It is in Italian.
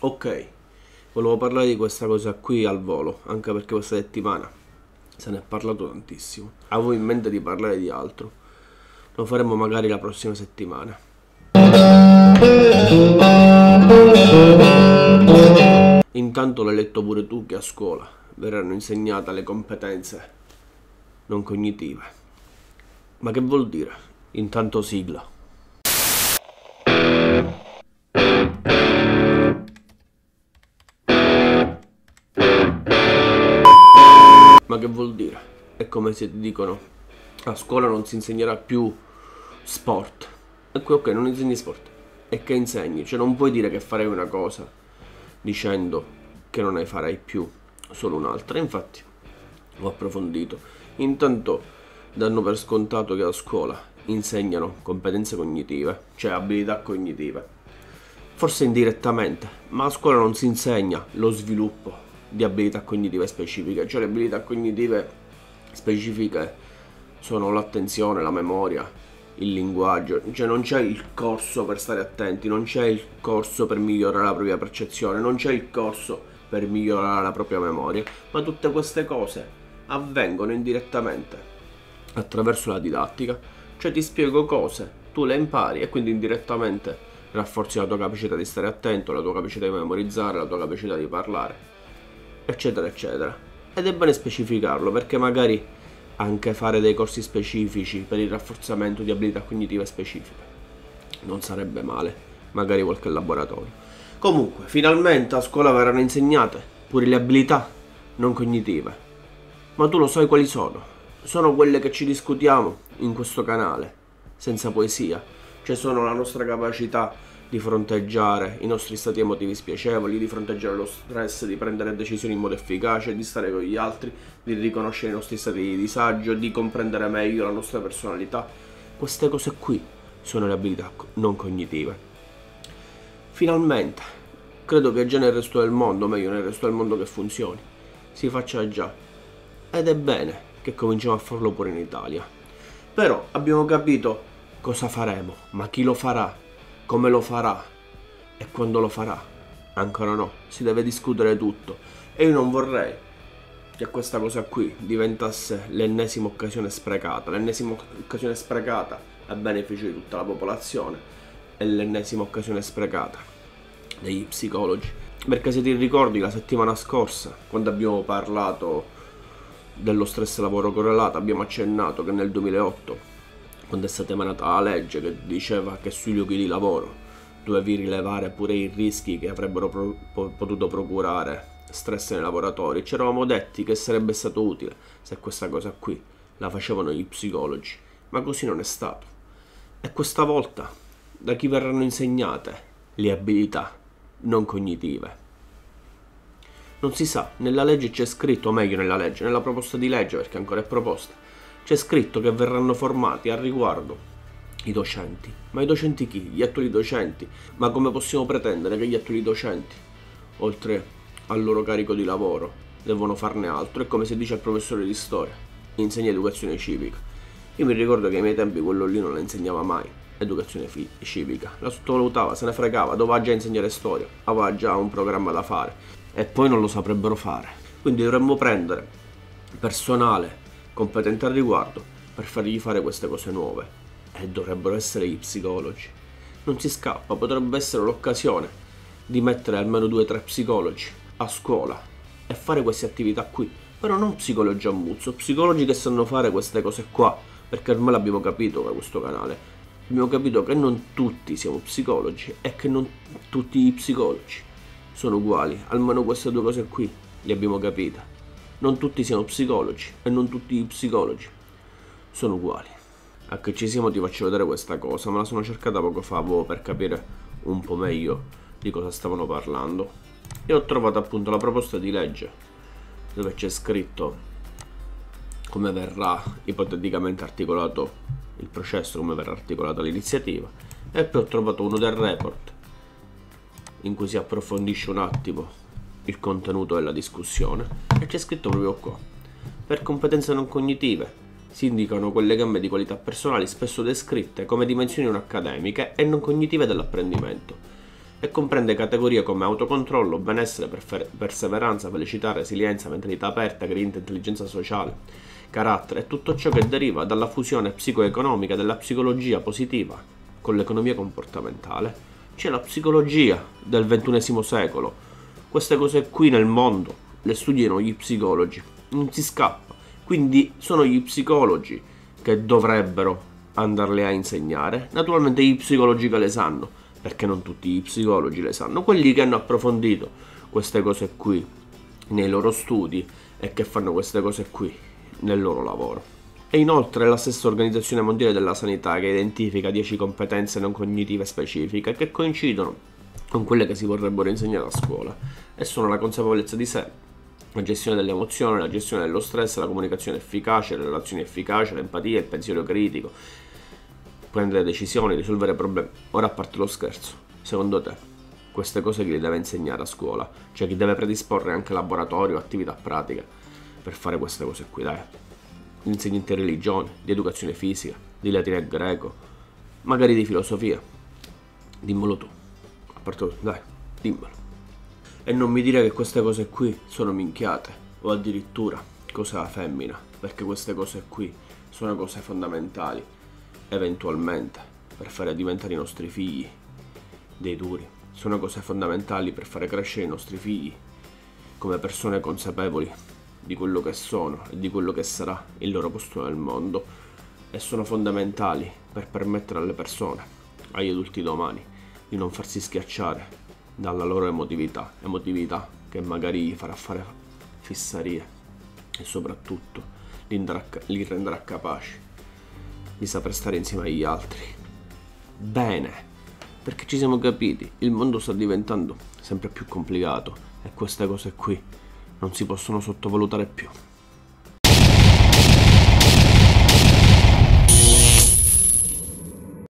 Ok, volevo parlare di questa cosa qui al volo, anche perché questa settimana se ne è parlato tantissimo. Avevo in mente di parlare di altro. Lo faremo magari la prossima settimana. Intanto l'hai letto pure tu che a scuola verranno insegnate le competenze non cognitive. Ma che vuol dire? Intanto sigla. Ma che vuol dire? È come se ti dicono a scuola non si insegnerà più sport. E qui ok, non insegni sport. E che insegni? Cioè non puoi dire che farei una cosa dicendo che non ne farai più solo un'altra. Infatti ho approfondito. Intanto danno per scontato che a scuola insegnano competenze cognitive, cioè abilità cognitive. Forse indirettamente, ma a scuola non si insegna lo sviluppo di abilità cognitive specifiche, cioè le abilità cognitive specifiche sono l'attenzione, la memoria, il linguaggio, cioè non c'è il corso per stare attenti, non c'è il corso per migliorare la propria percezione, non c'è il corso per migliorare la propria memoria, ma tutte queste cose avvengono indirettamente attraverso la didattica, cioè ti spiego cose, tu le impari e quindi indirettamente rafforzi la tua capacità di stare attento, la tua capacità di memorizzare, la tua capacità di parlare, eccetera eccetera. Ed è bene specificarlo perché magari anche fare dei corsi specifici per il rafforzamento di abilità cognitive specifiche non sarebbe male, magari qualche laboratorio. Comunque, finalmente a scuola verranno insegnate pure le abilità non cognitive. Ma tu lo sai quali sono? Sono quelle che ci discutiamo in questo canale, senza poesia. Cioè sono la nostra capacità di fronteggiare i nostri stati emotivi spiacevoli, di fronteggiare lo stress, di prendere decisioni in modo efficace, di stare con gli altri, di riconoscere i nostri stati di disagio, di comprendere meglio la nostra personalità. Queste cose qui sono le abilità non cognitive. Finalmente, credo che già nel resto del mondo, meglio nel resto del mondo che funzioni, si faccia già. Ed è bene che cominciamo a farlo pure in Italia. Però abbiamo capito cosa faremo, ma chi lo farà, come lo farà e quando lo farà. Ancora no, si deve discutere tutto. E io non vorrei che questa cosa qui diventasse l'ennesima occasione sprecata a beneficio di tutta la popolazione e l'ennesima occasione sprecata degli psicologi. Perché se ti ricordi la settimana scorsa, quando abbiamo parlato dello stress lavoro correlato, abbiamo accennato che nel 2008, quando è stata emanata la legge che diceva che sui luoghi di lavoro dovevi rilevare pure i rischi che avrebbero potuto procurare stress nei lavoratori, ci eravamo detti che sarebbe stato utile se questa cosa qui la facevano gli psicologi, ma così non è stato. E questa volta da chi verranno insegnate le abilità non cognitive? Non si sa, nella legge c'è scritto, o meglio nella proposta di legge, perché ancora è proposta, c'è scritto che verranno formati al riguardo i docenti. Ma i docenti chi? Gli attuali docenti. Ma come possiamo pretendere che gli attuali docenti, oltre al loro carico di lavoro, devono farne altro? È come se dice al professore di storia, insegna educazione civica. Io mi ricordo che ai miei tempi quello lì non la insegnava mai, educazione civica. La sottovalutava, se ne fregava, doveva già insegnare storia, aveva già un programma da fare. E poi non lo saprebbero fare. Quindi dovremmo prendere personale competente al riguardo per fargli fare queste cose nuove. E dovrebbero essere gli psicologi. Non si scappa, potrebbe essere l'occasione di mettere almeno 2 o 3 psicologi a scuola e fare queste attività qui. Però non psicologi a muzzo, psicologi che sanno fare queste cose qua, perché ormai l'abbiamo capito da questo canale. Abbiamo capito che non tutti siamo psicologi e che non tutti i psicologi sono uguali. Almeno queste 2 cose qui le abbiamo capite. Non tutti siamo psicologi e non tutti i psicologi sono uguali. A che ci siamo ti faccio vedere questa cosa, me la sono cercata poco fa per capire un po' meglio di cosa stavano parlando. E ho trovato appunto la proposta di legge dove c'è scritto come verrà ipoteticamente articolato il processo, come verrà articolata l'iniziativa, e poi ho trovato uno del report in cui si approfondisce un attimo il contenuto della discussione e c'è scritto proprio qua: per competenze non cognitive si indicano quelle gambe di qualità personali spesso descritte come dimensioni non accademiche e non cognitive dell'apprendimento e comprende categorie come autocontrollo, benessere, perseveranza, felicità, resilienza, mentalità aperta, grinta, intelligenza sociale, carattere e tutto ciò che deriva dalla fusione psicoeconomica della psicologia positiva con l'economia comportamentale. C'è la psicologia del XXI secolo. Queste cose qui nel mondo le studiano gli psicologi, non si scappa. Quindi sono gli psicologi che dovrebbero andarle a insegnare. Naturalmente gli psicologi che le sanno, perché non tutti gli psicologi le sanno, quelli che hanno approfondito queste cose qui nei loro studi e che fanno queste cose qui nel loro lavoro. E inoltre è la stessa Organizzazione Mondiale della Sanità che identifica 10 competenze non cognitive specifiche che coincidono con quelle che si vorrebbero insegnare a scuola, e sono la consapevolezza di sé, la gestione delle emozioni, la gestione dello stress, la comunicazione efficace, le relazioni efficaci, l'empatia, il pensiero critico, prendere decisioni, risolvere problemi. Ora, a parte lo scherzo, secondo te queste cose chi le deve insegnare a scuola? Cioè chi deve predisporre anche laboratorio, attività pratica per fare queste cose qui, dai? Insegnanti di religione, di educazione fisica, di latino e greco, magari di filosofia. Dimmelo tu, a parte, dai, dimmelo. E non mi dire che queste cose qui sono minchiate o addirittura cose alla femmina, perché queste cose qui sono cose fondamentali eventualmente per fare diventare i nostri figli dei duri, sono cose fondamentali per fare crescere i nostri figli come persone consapevoli di quello che sono e di quello che sarà il loro posto nel mondo, e sono fondamentali per permettere alle persone, agli adulti domani, di non farsi schiacciare dalla loro emotività che magari gli farà fare fissarie, e soprattutto li renderà capaci di saper stare insieme agli altri bene, perché ci siamo capiti, il mondo sta diventando sempre più complicato e queste cose qui non si possono sottovalutare più.